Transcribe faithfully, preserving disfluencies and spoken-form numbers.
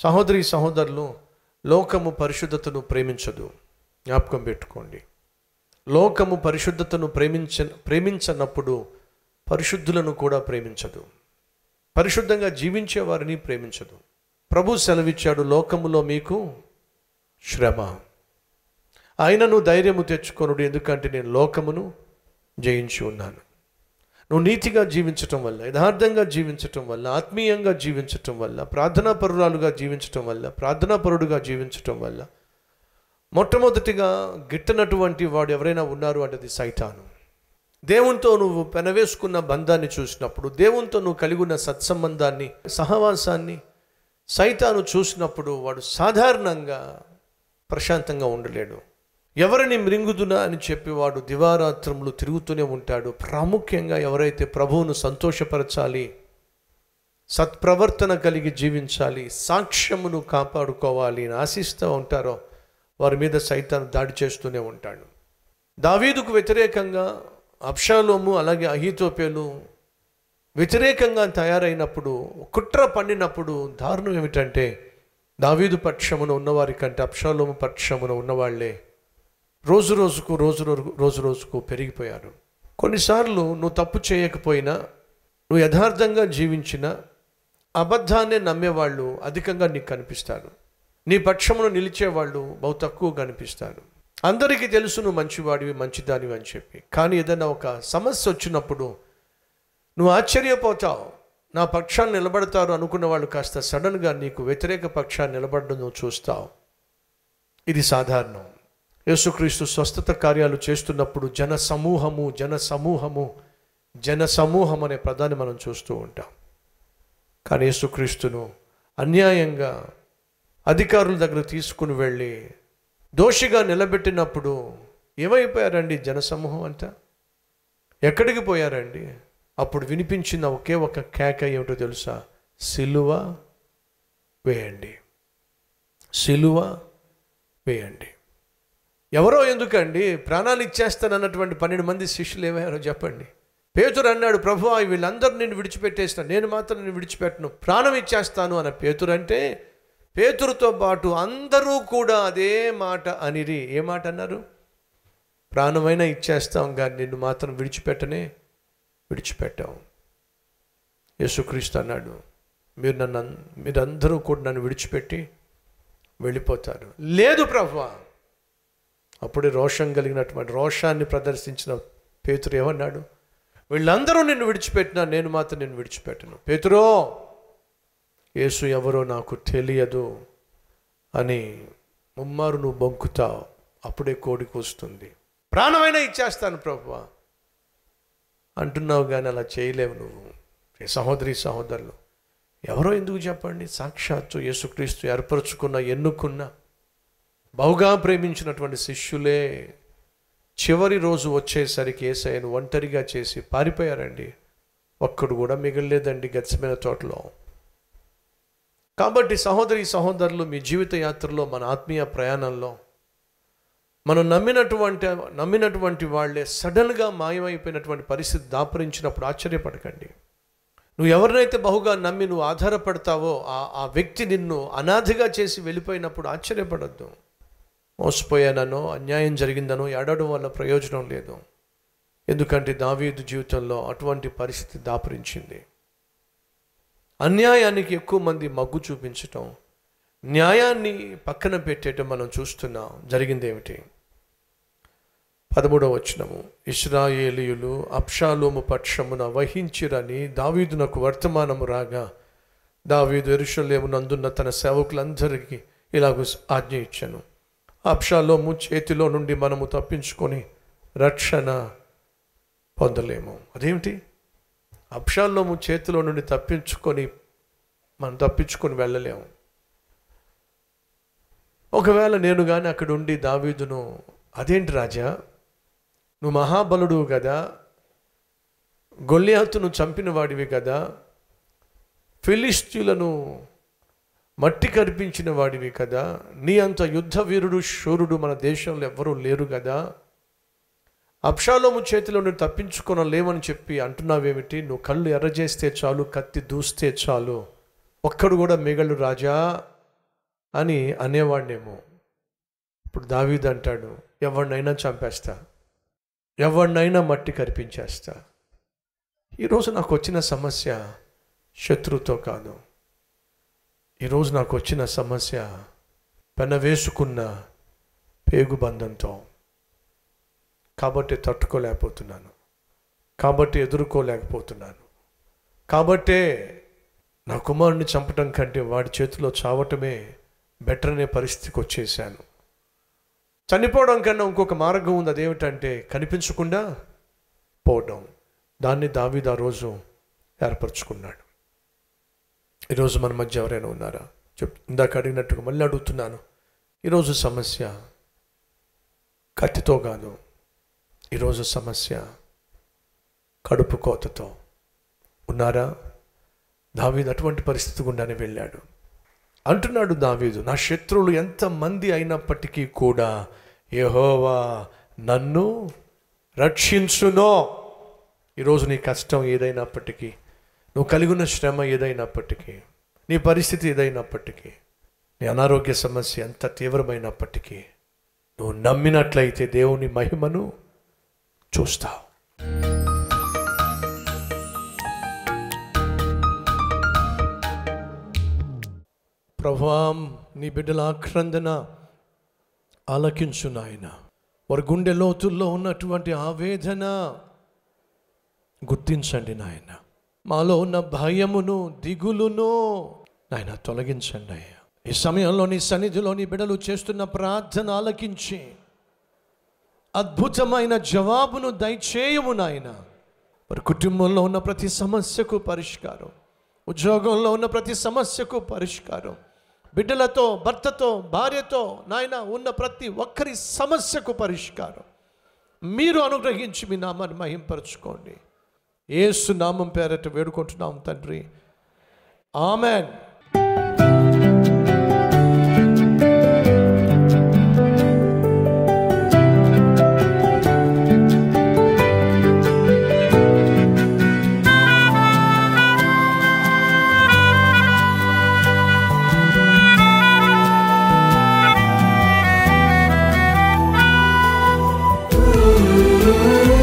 సహోదరి సహోదరులు, లోకము పరిశుద్ధతను ప్రేమించదు. జ్ఞాపకం పెట్టుకోండి. లోకము పరిశుద్ధతను ప్రేమించ ప్రేమించనప్పుడు పరిశుద్ధులను కూడా ప్రేమించదు. పరిశుద్ధంగా జీవించే వారిని ప్రేమించదు. ప్రభు సెలవిచ్చాడు, లోకములో మీకు శ్రమ, ఆయనను ధైర్యము తెచ్చుకొనుడు, ఎందుకంటే నేను లోకమును జయించి ఉన్నాను. నువ్వు నీతిగా జీవించటం వల్ల, యథార్థంగా జీవించటం వల్ల, ఆత్మీయంగా జీవించటం వల్ల, ప్రార్థనాపరురాలుగా జీవించటం వల్ల, ప్రార్థనాపరుడుగా జీవించటం వల్ల మొట్టమొదటిగా గిట్టనటువంటి వాడు ఎవరైనా ఉన్నారు అంటే అది సైతాను. దేవునితో నువ్వు పెనవేసుకున్న బంధాన్ని చూసినప్పుడు, దేవునితో నువ్వు కలిగి ఉన్న సత్సంబంధాన్ని, సహవాసాన్ని సైతాను చూసినప్పుడు వాడు సాధారణంగా ప్రశాంతంగా ఉండలేడు. ఎవరిని మృంగుదునా అని చెప్పి వాడు దివారాత్రములు తిరుగుతూనే ఉంటాడు. ప్రాముఖ్యంగా ఎవరైతే ప్రభువును సంతోషపరచాలి, సత్ప్రవర్తన కలిగి జీవించాలి, సాక్ష్యమును కాపాడుకోవాలి అని ఆశిస్తూ ఉంటారో వారి మీద సైతాను దాడి చేస్తూనే ఉంటాడు. దావీదుకు వ్యతిరేకంగా అబ్షాలోము అలాగే అహీతోపేలు వ్యతిరేకంగా తయారైనప్పుడు, కుట్ర పండినప్పుడు దారుణం ఏమిటంటే దావీదు పక్షమున ఉన్నవారి కంటే అబ్షాలోము పక్షమున ఉన్నవాళ్లే రోజు రోజుకు రోజు రోజు రోజుకు పెరిగిపోయారు. కొన్నిసార్లు నువ్వు తప్పు చేయకపోయినా, నువ్వు యథార్థంగా జీవించిన అబద్ధాన్నే నమ్మేవాళ్ళు అధికంగా నీకు కనిపిస్తారు. నీ పక్షమును నిలిచేవాళ్ళు బహు తక్కువ కనిపిస్తారు. అందరికీ తెలుసు నువ్వు మంచివాడివి, మంచిదానివి అని చెప్పి. కానీ ఏదైనా ఒక సమస్య వచ్చినప్పుడు నువ్వు ఆశ్చర్యపోతావు. నా పక్షాన్ని నిలబడతారు అనుకున్న వాళ్ళు కాస్త సడన్గా నీకు వ్యతిరేక పక్షాన్ని నిలబడడం నువ్వు చూస్తావు. ఇది సాధారణం. యేసుక్రీస్తు స్వస్థత కార్యాలు చేస్తున్నప్పుడు జన సమూహము జన సమూహము జన సమూహం అనే పదాన్ని మనం చూస్తూ ఉంటాం. కానీ యేసుక్రీస్తును అన్యాయంగా అధికారుల దగ్గర తీసుకుని వెళ్ళి దోషిగా నిలబెట్టినప్పుడు ఏమైపోయారండి జనసమూహం అంతా? ఎక్కడికి పోయారండి? అప్పుడు వినిపించిన ఒకే ఒక కేక ఏమిటో తెలుసా? సిలువ వేయండి, సిలువ వేయండి. ఎవరో ఎందుకండి, ప్రాణాలు ఇచ్చేస్తానన్నటువంటి పన్నెండు మంది శిష్యులు ఏమయ్యారో చెప్పండి. పేతురు అన్నాడు, ప్రభువా వీళ్ళందరూ నిన్ను విడిచిపెట్టేసిన, నేను మాత్రం నిన్ను విడిచిపెట్టను, ప్రాణం ఇచ్చేస్తాను అన్న పేతురు అంటే, పేతురుతో పాటు అందరూ కూడా అదే మాట అనిరి. ఏ మాట అన్నారు? ప్రాణమైనా ఇచ్చేస్తాం కానీ నిన్ను మాత్రం విడిచిపెట్టనే విడిచిపెట్టాం. యేసుక్రీస్తు అన్నాడు, మీరు నన్ను మీరందరూ కూడా నన్ను విడిచిపెట్టి వెళ్ళిపోతారు. లేదు ప్రభువా. అప్పుడే రోషం కలిగినటువంటి రోషాన్ని ప్రదర్శించిన పేతురు ఏమన్నాడు? వీళ్ళందరూ నిన్ను విడిచిపెట్టినా నేను మాత్రం నిన్ను విడిచిపెట్టను. పేతురో, యేసు ఎవరో నాకు తెలియదు అని ముమ్మారు నువ్వు బొంకుతావు. అప్పుడే కోడికి వస్తుంది. ప్రాణమైనా ఇచ్చేస్తాను ప్రభువా అంటున్నావు కానీ అలా చేయలేవు నువ్వు. సహోదరి సహోదరులు, ఎవరో ఎందుకు చెప్పండి? సాక్షాత్తు యేసుక్రీస్తు ఏర్పరచుకున్న, ఎన్నుకున్న, బహుగా ప్రేమించినటువంటి శిష్యులే చివరి రోజు వచ్చేసరికి యేసయ్యను ఒంటరిగా చేసి పారిపోయారండి. ఒక్కడు కూడా మిగలలేదండి గెత్సేమనే తోటలో. కాబట్టి సహోదరి సహోదరులు, మీ జీవిత యాత్రలో, మన ఆత్మీయ ప్రయాణంలో మనం నమ్మినటువంటి నమ్మినటువంటి వాళ్ళే సడన్గా మాయమైపోయినటువంటి పరిస్థితి దాపురించినప్పుడు ఆశ్చర్యపడకండి. నువ్వు ఎవరినైతే బహుగా నమ్మి నువ్వు ఆధారపడతావో ఆ ఆ వ్యక్తి నిన్ను అనాథగా చేసి వెళ్ళిపోయినప్పుడు ఆశ్చర్యపడద్దు. మోసపోయానో, అన్యాయం జరిగిందనో ఏడవడం వల్ల ప్రయోజనం లేదు. ఎందుకంటే దావీదు జీవితంలో అటువంటి పరిస్థితి దాపురించింది. అన్యాయానికి ఎక్కువ మంది మగ్గు చూపించటం, న్యాయాన్ని పక్కన పెట్టేయటం మనం చూస్తున్నాం. జరిగింది ఏమిటి? పదమూడవ వచనము, ఇశ్రాయేలీయులు అబ్షాలోము పక్షమున వహించిరని దావీదునకు వర్తమానము రాగా, దావీదు యెరూషలేము నందున్న తన సేవకులందరికీ ఇలాగ ఆజ్ఞ ఇచ్చాను, అబ్షాలోము చేతిలో నుండి మనము తప్పించుకొని రక్షణ పొందలేము. అదేమిటి? అబ్షాలోము చేతిలో నుండి తప్పించుకొని మనం తప్పించుకొని వెళ్ళలేము. ఒకవేళ నేను కానీ అక్కడ ఉండి దావీదును, అదేంటి రాజా, నువ్వు మహాబలుడు కదా, గొల్లియాతును చంపిన వాడివి కదా, ఫిలిష్తీయులను మట్టి కరిపించిన వాడివి కదా, నీ అంత యుద్ధ వీరుడు శూరుడు మన దేశంలో ఎవ్వరూ లేరు కదా, అబ్షాలోము చేతిలో నువ్వు తప్పించుకొనలేమని చెప్పి అంటున్నావేమిటి? నువ్వు కళ్ళు ఎర్రజేస్తే చాలు, కత్తి దూస్తే చాలు, ఒక్కడు కూడా మిగలు రాజా అని అనేవాడినేమో. ఇప్పుడు దావీదు అంటాడు, ఎవరినైనా చంపేస్తా, ఎవరినైనా మట్టి కరిపించేస్తా. ఈరోజు నాకు వచ్చిన సమస్య శత్రువుతో కాదు. ఈరోజు నాకు వచ్చిన సమస్య పెన వేసుకున్న పేగుబంధంతో. కాబట్టి తట్టుకోలేకపోతున్నాను, కాబట్టి ఎదుర్కోలేకపోతున్నాను, కాబట్టే నా కుమారుని చంపటం కంటే వాడి చేతిలో చావటమే బెటర్ అనే పరిస్థితికి వచ్చేసాను. చనిపోవడం కన్నా ఇంకొక మార్గం ఉంది. అదేమిటంటే కనిపించకుండా పోవడం. దాన్ని దావీదు ఆ రోజు ఏర్పరచుకున్నాడు. ఈరోజు మన మధ్య ఎవరైనా ఉన్నారా? చెప్ ఇందాక అడిగినట్టుగా మళ్ళీ అడుగుతున్నాను. ఈరోజు సమస్య కత్తితో కాదు, ఈరోజు సమస్య కడుపు కోతతో ఉన్నారా? దావీదు అటువంటి పరిస్థితి గుండానే వెళ్ళాడు. అంటున్నాడు దావీదు, నా శత్రువులు ఎంతమంది అయినప్పటికీ కూడా యెహోవా నన్ను రక్షించునో. ఈరోజు నీ కష్టం ఏదైనప్పటికీ, నువ్వు కలిగి ఉన్న శ్రమ ఏదైనప్పటికీ, నీ పరిస్థితి ఏదైనప్పటికీ, నీ అనారోగ్య సమస్య ఎంత తీవ్రమైనప్పటికీ, నువ్వు నమ్మినట్లయితే దేవుని మహిమను చూస్తావు. ప్రభువా, నీ బిడ్డల ఆక్రందన ఆలకించు నాయన. వారి గుండె లోతుల్లో ఉన్నటువంటి ఆవేదన గుర్తించండి నాయన. మాలో ఉన్న భయమును దిగులును నాయన తొలగించండి అయ్యా. ఈ సమయంలో నీ సన్నిధిలో నీ బిడ్డలు చేస్తున్న ప్రార్థన ఆలకించి అద్భుతమైన జవాబును దయచేయము నాయన. వారి కుటుంబంలో ఉన్న ప్రతి సమస్యకు పరిష్కారం, ఉద్యోగంలో ఉన్న ప్రతి సమస్యకు పరిష్కారం, బిడ్డలతో, భర్తతో, భార్యతో నాయన ఉన్న ప్రతి ఒక్కరి సమస్యకు పరిష్కారం మీరు అనుగ్రహించి మీ నామాన్ని మహింపరచుకోండి. యేసు నామం పేరట వేడుకుంటున్నాం తండ్రి, ఆమెన్. Ooh.